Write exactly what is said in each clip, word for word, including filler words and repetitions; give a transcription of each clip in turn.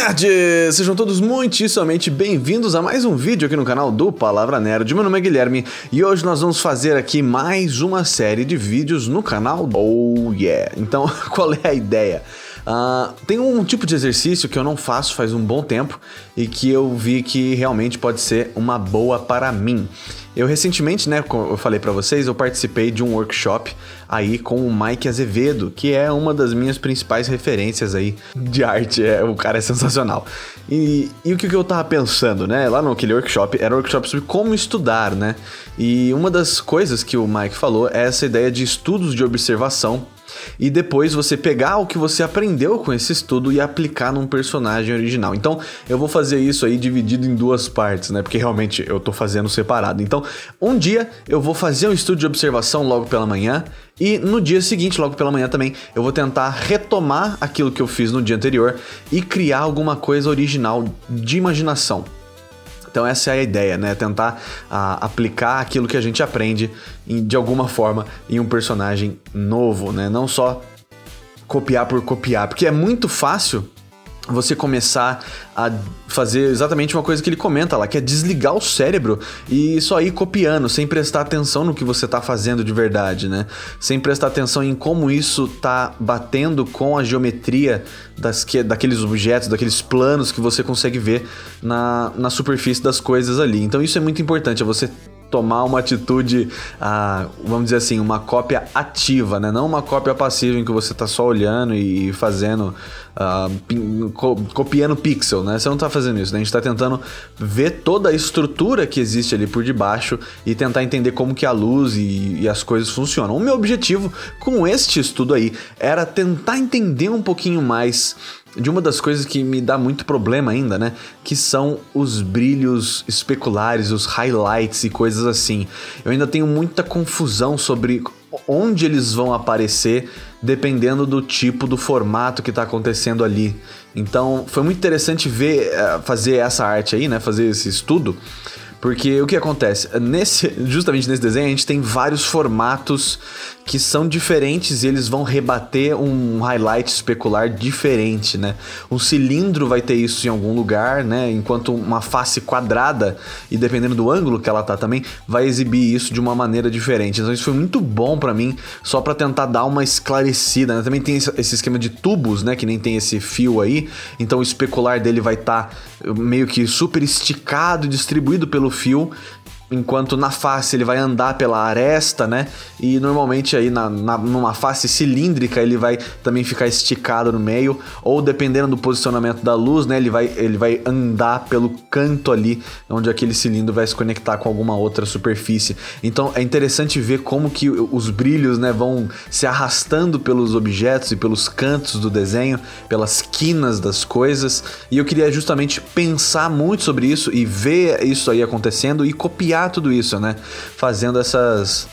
Nerds! Sejam todos muitíssimamente bem-vindos a mais um vídeo aqui no canal do Palavra Nerd. Meu nome é Guilherme e hoje nós vamos fazer aqui mais uma série de vídeos no canal. Oh yeah! Então, qual é a ideia? Uh, tem um tipo de exercício que eu não faço faz um bom tempo e que eu vi que realmente pode ser uma boa para mim. Eu recentemente, né, como eu falei pra vocês, eu participei de um workshop aí com o Mike Azevedo, que é uma das minhas principais referências aí de arte, é, o cara é sensacional. E, e o que, que eu tava pensando, né, lá naquele workshop, era um workshop sobre como estudar, né, e uma das coisas que o Mike falou é essa ideia de estudos de observação, e depois você pegar o que você aprendeu com esse estudo e aplicar num personagem original. Então eu vou fazer isso aí dividido em duas partes, né? Porque realmente eu tô fazendo separado. Então um dia eu vou fazer um estudo de observação logo pela manhã e no dia seguinte, logo pela manhã também, eu vou tentar retomar aquilo que eu fiz no dia anterior e criar alguma coisa original de imaginação. Então essa é a ideia, né? Tentar a, aplicar aquilo que a gente aprende em, de alguma forma em um personagem novo, né? Não só copiar por copiar, porque é muito fácil você começar a fazer exatamente uma coisa que ele comenta lá, que é desligar o cérebro e só ir copiando, sem prestar atenção no que você tá fazendo de verdade, né? Sem prestar atenção em como isso tá batendo com a geometria das que, daqueles objetos, daqueles planos que você consegue ver na, na superfície das coisas ali. Então isso é muito importante, é você tomar uma atitude, ah, vamos dizer assim, uma cópia ativa, né? Não uma cópia passiva em que você tá só olhando e fazendo, ah, co copiando pixel, né? Você não tá fazendo isso, né? A gente tá tentando ver toda a estrutura que existe ali por debaixo e tentar entender como que a luz e, e as coisas funcionam. O meu objetivo com este estudo aí era tentar entender um pouquinho mais de uma das coisas que me dá muito problema ainda, né? Que são os brilhos especulares, os highlights e coisas assim. Eu ainda tenho muita confusão sobre onde eles vão aparecer, dependendo do tipo, do formato que tá acontecendo ali. Então, foi muito interessante ver, fazer essa arte aí, né? Fazer esse estudo. Porque o que acontece? Nesse, justamente nesse desenho a gente tem vários formatos que são diferentes e eles vão rebater um highlight especular diferente, né? Um cilindro vai ter isso em algum lugar, né? Enquanto uma face quadrada, e dependendo do ângulo que ela tá também, vai exibir isso de uma maneira diferente. Então isso foi muito bom pra mim, só pra tentar dar uma esclarecida, né? Também tem esse esquema de tubos, né? Que nem tem esse fio aí, então o especular dele vai estar tá meio que super esticado e distribuído pelo fio, enquanto na face ele vai andar pela aresta, né? E normalmente aí na, na, numa face cilíndrica ele vai também ficar esticado no meio, ou dependendo do posicionamento da luz, né? Ele vai, ele vai andar pelo canto ali, onde aquele cilindro vai se conectar com alguma outra superfície. Então é interessante ver como que os brilhos, né, vão se arrastando pelos objetos e pelos cantos do desenho, pelas quinas das coisas. E eu queria justamente pensar muito sobre isso e ver isso aí acontecendo e copiar tudo isso, né? Fazendo essas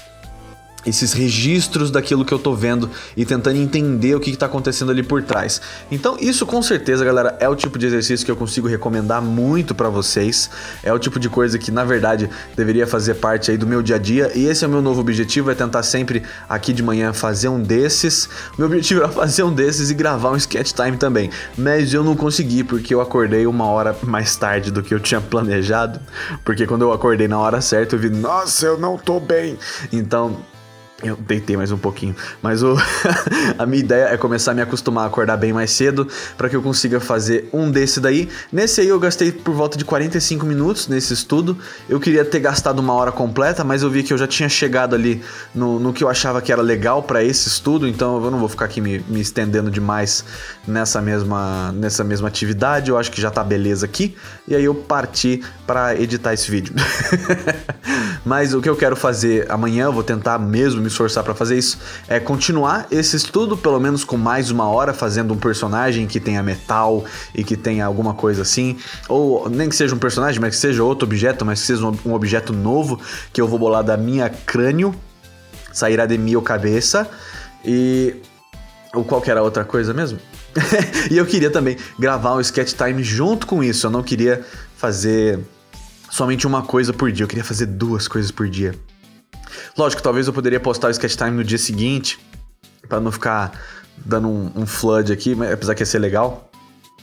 esses registros daquilo que eu tô vendo e tentando entender o que que tá acontecendo ali por trás. Então isso com certeza, galera, é o tipo de exercício que eu consigo recomendar muito pra vocês. É o tipo de coisa que, na verdade, deveria fazer parte aí do meu dia a dia. E esse é o meu novo objetivo, é tentar sempre aqui de manhã fazer um desses. Meu objetivo era fazer um desses e gravar um sketch time também. Mas eu não consegui porque eu acordei uma hora mais tarde do que eu tinha planejado. Porque quando eu acordei na hora certa, eu vi, nossa, eu não tô bem. Então eu deitei mais um pouquinho, mas o a minha ideia é começar a me acostumar a acordar bem mais cedo para que eu consiga fazer um desse daí. Nesse aí eu gastei por volta de quarenta e cinco minutos nesse estudo. Eu queria ter gastado uma hora completa, mas eu vi que eu já tinha chegado ali no, no que eu achava que era legal para esse estudo, então eu não vou ficar aqui me, me estendendo demais nessa mesma, nessa mesma atividade. Eu acho que já tá beleza aqui, e aí eu parti para editar esse vídeo. Mas o que eu quero fazer amanhã, eu vou tentar mesmo me esforçar para fazer isso, é continuar esse estudo, pelo menos com mais uma hora, fazendo um personagem que tenha metal e que tenha alguma coisa assim, ou nem que seja um personagem, mas que seja outro objeto, mas que seja um, um objeto novo, que eu vou bolar da minha crânio, sairá de minha cabeça, e... ou qual que era a outra coisa mesmo? E eu queria também gravar um sketch time junto com isso, eu não queria fazer somente uma coisa por dia, eu queria fazer duas coisas por dia. Lógico, talvez eu poderia postar o sketch time no dia seguinte, pra não ficar dando um, um flood aqui, mas apesar que ia ser legal.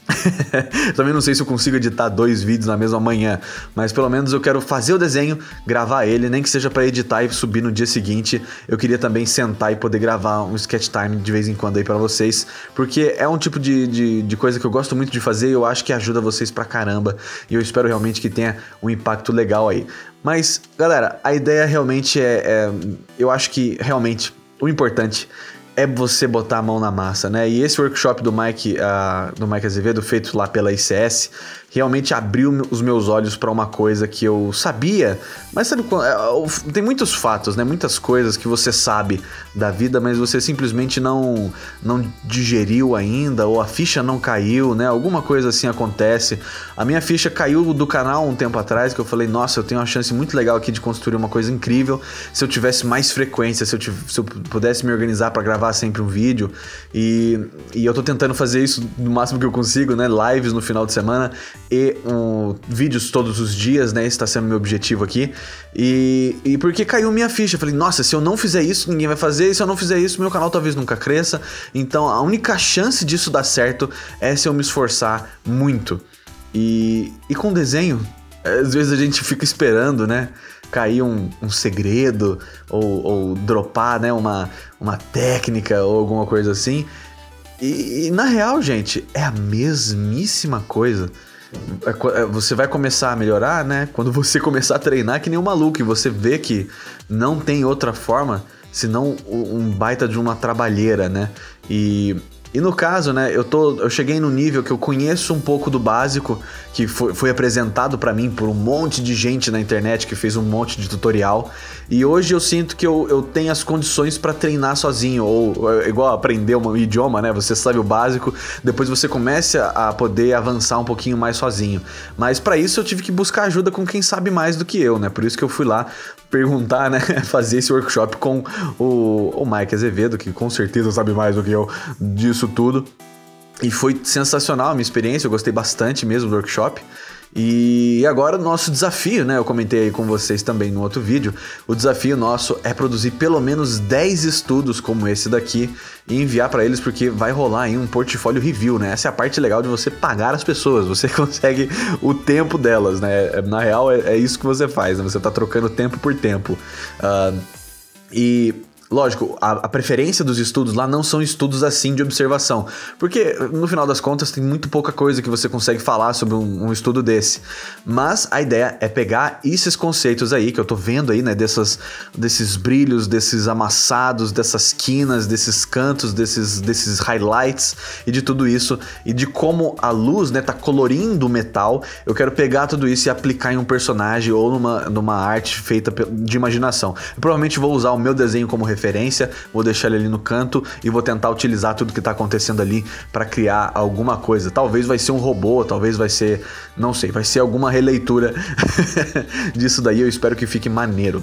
Também não sei se eu consigo editar dois vídeos na mesma manhã, mas pelo menos eu quero fazer o desenho, gravar ele, nem que seja para editar e subir no dia seguinte. Eu queria também sentar e poder gravar um sketch time de vez em quando aí para vocês, porque é um tipo de, de, de coisa que eu gosto muito de fazer e eu acho que ajuda vocês pra caramba, e eu espero realmente que tenha um impacto legal aí. Mas, galera, a ideia realmente é, é eu acho que realmente o importante é você botar a mão na massa, né? E esse workshop do Mike, uh, do Mike Azevedo, feito lá pela I C S, realmente abriu os meus olhos para uma coisa que eu sabia, mas sabe, tem muitos fatos, né? Muitas coisas que você sabe da vida, mas você simplesmente não, não digeriu ainda, ou a ficha não caiu, né? Alguma coisa assim acontece. A minha ficha caiu do canal um tempo atrás, que eu falei, nossa, eu tenho uma chance muito legal aqui de construir uma coisa incrível se eu tivesse mais frequência, se eu, tivesse, se eu pudesse me organizar para gravar sempre um vídeo, e, e eu tô tentando fazer isso no máximo que eu consigo, né? Lives no final de semana e um, vídeos todos os dias, né? Esse tá sendo meu objetivo aqui. E, e porque caiu minha ficha, eu falei, nossa, se eu não fizer isso, ninguém vai fazer, e se eu não fizer isso, meu canal talvez nunca cresça. Então a única chance disso dar certo é se eu me esforçar muito. E, e com desenho, às vezes a gente fica esperando, né? Cair um, um segredo ou, ou dropar, né? uma, uma técnica ou alguma coisa assim. E, e na real, gente, é a mesmíssima coisa. Você vai começar a melhorar, né? Quando você começar a treinar que nem um maluco e você vê que não tem outra forma senão um baita de uma trabalheira, né? E... E no caso, né, eu, tô, eu cheguei no nível que eu conheço um pouco do básico, que foi, foi apresentado pra mim por um monte de gente na internet que fez um monte de tutorial. E hoje eu sinto que eu, eu tenho as condições pra treinar sozinho, ou igual aprender um idioma, né? Você sabe o básico, depois você começa a poder avançar um pouquinho mais sozinho. Mas pra isso eu tive que buscar ajuda com quem sabe mais do que eu, né? Por isso que eu fui lá perguntar, né? Fazer esse workshop com o, o Mike Azevedo, que com certeza sabe mais do que eu disso tudo. E foi sensacional a minha experiência, eu gostei bastante mesmo do workshop. E agora o nosso desafio, né? Eu comentei aí com vocês também no outro vídeo. O desafio nosso é produzir pelo menos dez estudos como esse daqui e enviar para eles, porque vai rolar aí um portfólio review, né? Essa é a parte legal de você pagar as pessoas. Você consegue o tempo delas, né? Na real é, é isso que você faz, né? Você tá trocando tempo por tempo. Uh, e... Lógico, a, a preferência dos estudos lá não são estudos assim de observação, porque no final das contas tem muito pouca coisa que você consegue falar sobre um, um estudo desse. Mas a ideia é pegar esses conceitos aí que eu tô vendo aí, né, dessas, desses brilhos, desses amassados, dessas quinas, desses cantos, desses, desses highlights e de tudo isso, e de como a luz, né, tá colorindo o metal. Eu quero pegar tudo isso e aplicar em um personagem ou numa, numa arte feita de imaginação. Eu provavelmente vou usar o meu desenho como referência referência, vou deixar ele ali no canto e vou tentar utilizar tudo que tá acontecendo ali para criar alguma coisa. Talvez vai ser um robô, talvez vai ser, não sei, vai ser alguma releitura disso daí, eu espero que fique maneiro.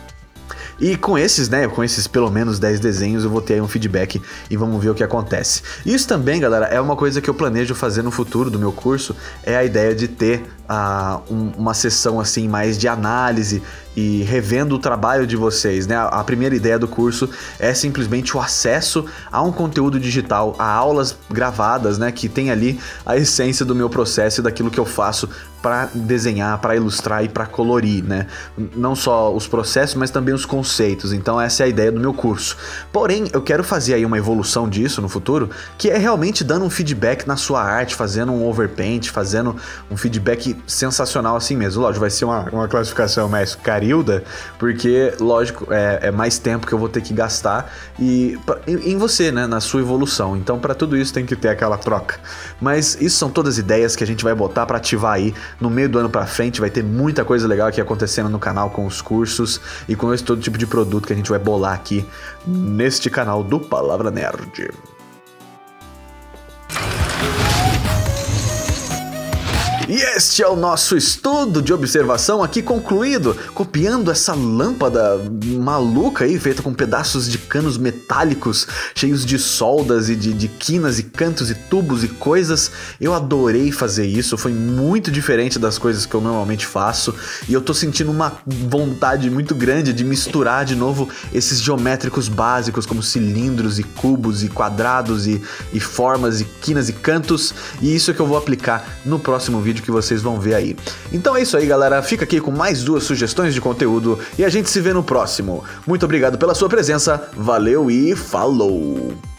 E com esses, né, com esses pelo menos dez desenhos eu vou ter aí um feedback e vamos ver o que acontece. Isso também, galera, é uma coisa que eu planejo fazer no futuro do meu curso, é a ideia de ter uh, um, uma sessão assim mais de análise e revendo o trabalho de vocês, né? A primeira ideia do curso é simplesmente o acesso a um conteúdo digital, a aulas gravadas, né, que tem ali a essência do meu processo e daquilo que eu faço para desenhar, para ilustrar e para colorir, né? Não só os processos, mas também os conceitos. Então essa é a ideia do meu curso. Porém, eu quero fazer aí uma evolução disso no futuro, que é realmente dando um feedback na sua arte, fazendo um overpaint, fazendo um feedback sensacional assim mesmo. Lógico, vai ser uma, uma classificação mais carilda, porque, lógico, é, é mais tempo que eu vou ter que gastar e, em, em você, né? Na sua evolução. Então, para tudo isso tem que ter aquela troca. Mas isso são todas ideias que a gente vai botar para ativar aí no meio do ano pra frente. Vai ter muita coisa legal aqui acontecendo no canal com os cursos e com esse todo tipo de produto que a gente vai bolar aqui neste canal do Palavra Nerd. E este é o nosso estudo de observação aqui concluído, copiando essa lâmpada maluca aí, feita com pedaços de canos metálicos, cheios de soldas e de, de quinas e cantos e tubos e coisas. Eu adorei fazer isso, foi muito diferente das coisas que eu normalmente faço, e eu tô sentindo uma vontade muito grande de misturar de novo esses geométricos básicos, como cilindros e cubos e quadrados e, e formas e quinas e cantos, e isso é que eu vou aplicar no próximo vídeo que vocês vão ver aí. Então é isso aí, galera, fica aqui com mais duas sugestões de conteúdo e a gente se vê no próximo. Muito obrigado pela sua presença, valeu e falou!